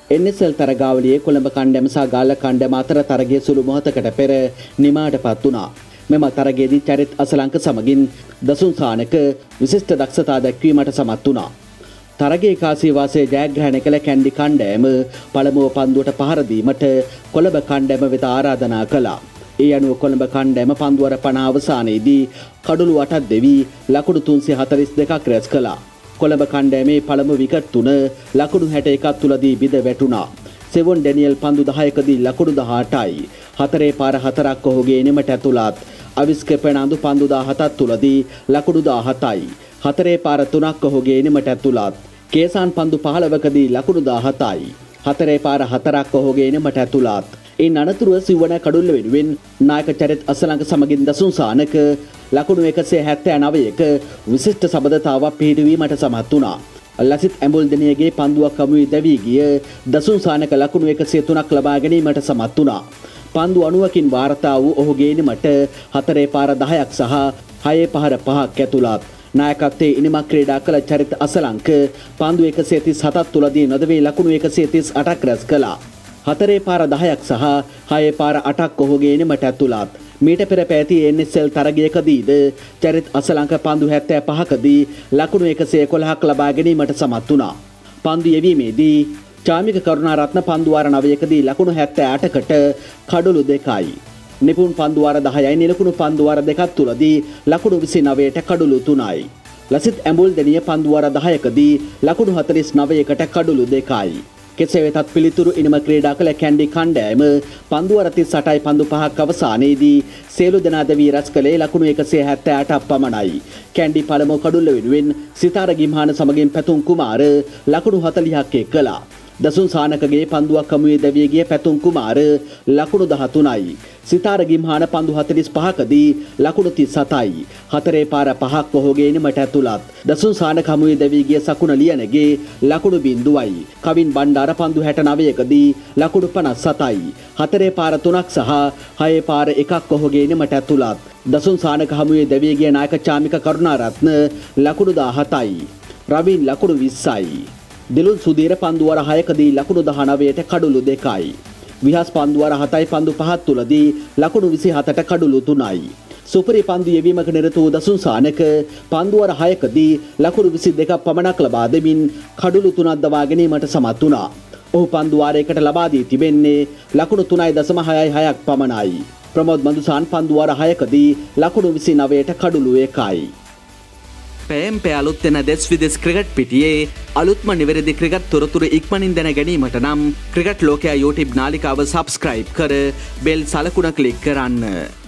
NSL තරගාවලියේ Colombo කණ්ඩෑම සහ ගාල්ල කණ්ඩෑම අතර තරගයේ සුළු මොහොතකට පෙර නිමාටපත් වුණා. මෙම තරගයේදී චරිත් අසලංක සමගින් දසුන් සානක විශිෂ්ට දක්ෂතා දැක්වීමට සමත් වුණා. තරගයේ කාසිවාසයේ ජයග්‍රහණය කළ කැන්ඩි කණ්ඩෑම පළමුව පන්දුවට පහර දීමට කොළඹ කණ්ඩෑම වෙත ආරාධනා කළා. ඒ අනුව කොළඹ කණ්ඩෑම පන්දුවර 50 අවසානයේදී කඩුළු 8ක් දෙවි ලකුණු 342ක් රැස් කළා. කොළඹ කණ්ඩෑමේ පළමු විකට් 3 ලකුණු 61ක් තුලදී බිඳ වැටුණා. සෙවොන් ඩැනියල් පන්දු 10කදී ලකුණු 18යි. හතරේ පාර 4ක් ඔහුගේ එනමට ඇතුළත්. අවිස්ක පෙනාඳු පන්දු 17ක් තුලදී ලකුණු 17යි. හතරේ පාර 3ක් ඔහුගේ එනමට ඇතුළත්. කේසාන් පන්දු 15කදී ලකුණු 17යි. හතරේ පාර 4ක් ඔහුගේ එනමට ඇතුළත්. ඉන් අනතුරුව සිව්වන කඩුල්ල වෙනුවෙන් නායක චරිත් අසලංක සමගින් දසුන් සානක ලකුණු 179ක විශිෂ්ට සබඳතාවක් පිහිටුවීමට සමත් වුණා. ලසිත් ඇඹුල්දෙනියගේ පන්දුවක් හමුවේ දැවී ගිය දසුන් සානක ලකුණු 103ක් ලබා ගැනීමට සමත් වුණා. පන්දු 90කින් වාර්තා වූ ඔහුගේ එනමට හතරේ පාර 10ක් සහ හයේ පහර 5ක් ඇතුළත්. නායකත්වයේ ඉනිමක් ක්‍රීඩා කළ චරිත් අසලංක පන්දු 137ක් තුලදී නොදවේ ලකුණු 138ක් රැස් කළා. හතරේ පාර 10ක් සහ හයේ පාර 8ක් ඔහුගේ එනමට ඇතුළත්. මීට පෙර පැවති NSL තරගයකදීද චරිත් අසලංක පන්දු 75කදී ලකුණු 111ක් ලබා ගැනීමට සමත් වුණා. පන්දු යෙවීමේදී චාමික කරුණාරත්න පන්දු වාර 9කදී ලකුණු 78කට කඩුළු 2යි. නිපුන් පන්දු වාර 10යි නිලකුණු පන්දු වාර 2ක් තුලදී ලකුණු 29ට කඩුළු 3යි. ලසිත් ඇඹුල්දෙනිය පන්දු වාර 10කදී ලකුණු 49කට කඩුළු 2යි. කෙසේ වෙතත් පිළිතුරු ඉනිම ක්‍රීඩා කළ කැන්ඩි කණ්ඩෑම පන්දුවර 38යි පන්දු 5ක් අවසානයේදී සියලු දෙනා දෙවි රැස් කළේ ලකුණු 178ක් පමණයි. කැන්ඩි පළමු කඩුල්ල වෙනුවෙන් සිතාර ගිම්හාන සමගින් පැතුම් කුමාර ලකුණු 40ක් කළා. දසුන් සානකගේ පන්දුවක් හමුවේ දැවී ගිය පැතුම් කුමාර ලකුණු 13යි. සිතාර ගිම්හාන පන්දු 45කදී ලකුණු 37යි. හතරේ පාර 5ක් ඔහුගේ එනමට ඇතුළත්. දසුන් සානක හමුවේ දැවී ගිය සකුණ ලියනගේ ලකුණු 0යි. කවින් බණ්ඩාර පන්දු 69කදී ලකුණු 57යි. හතරේ පාර 3ක් සහ හයේ පාර 1ක් ඔහුගේ එනමට ඇතුළත්. දසුන් සානක හමුවේ දැවී ගිය නායක චාමික කරුණාරත්න ලකුණු 17යි. රවින් ලකුණු 20යි. දිලුන් සුදීර පන්දුවර 6කදී ලකුණු 19ට කඩුළු 2යි. විහස් පන්දුවර 7යි පන්දු 5ක් තුලදී ලකුණු 27ට කඩුළු 3යි. සුපරි පන්දු යෙවීමක නිරත වූ දසුන් සානක පන්දුවර 6කදී ලකුණු 22ක් පමණක් ලබා දෙමින් කඩුළු 3ක් දවා ගැනීමට සමත් වුණා. ඔහු පන්දු වාරයකට ලබා දී තිබෙන්නේ ලකුණු 3.66ක් පමණයි. ප්‍රමෝද් මදුසාන් පන්දුවර 6කදී ලකුණු 29ට කඩුළු 1යි. පෑම් පෑ අලුත් වෙන දෙස් විදෙස් ක්‍රිකට් පිටියේ අලුත්ම නිවැරදි ක්‍රිකට් තොරතුරු ඉක්මනින් දැන ගැනීමට නම් ක්‍රිකට් ලෝකයා YouTube නාලිකාව සබ්ස්ක්‍රයිබ් කර බෙල් සලකුණ ක්ලික් කරන්න.